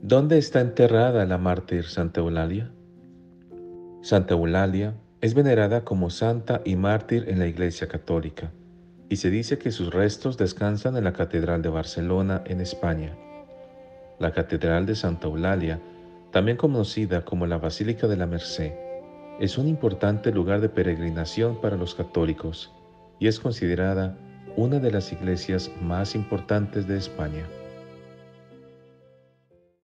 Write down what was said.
¿Dónde está enterrada la mártir Santa Eulalia? Santa Eulalia es venerada como santa y mártir en la Iglesia Católica, y se dice que sus restos descansan en la Catedral de Barcelona, en España. La Catedral de Santa Eulalia, también conocida como la Basílica de la Merced, es un importante lugar de peregrinación para los católicos y es considerada una de las iglesias más importantes de España.